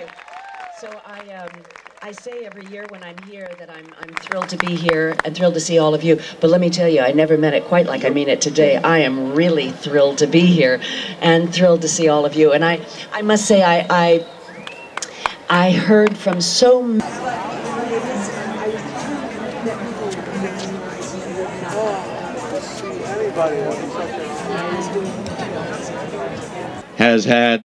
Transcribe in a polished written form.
you. So I say every year when I'm here that I'm thrilled to be here and thrilled to see all of you. But let me tell you, I never meant it quite like I mean it today. I am really thrilled to be here and thrilled to see all of you. And I must say, I heard from so many. Has had